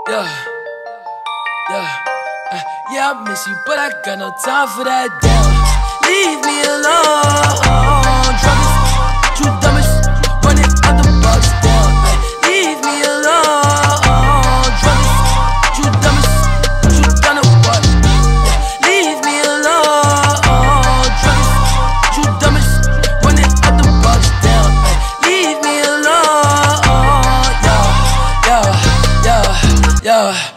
Yeah, yeah, yeah, I miss you, but I got no time for that. Damn, leave me alone. Druggers, true dumbest, running out the box. Down, leave me alone. Druggers, true dumbest, true done what? Leave me alone. Druggers, true dumbest, running out the box. Down, leave me alone. Yeah.